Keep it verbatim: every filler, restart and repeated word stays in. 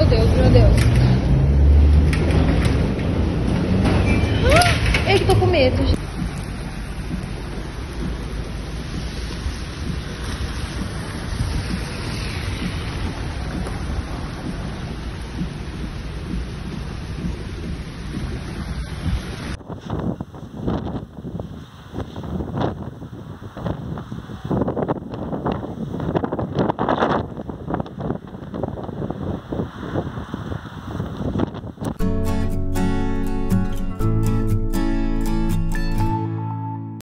Deus, meu Deus. Ah, eu tô com medo.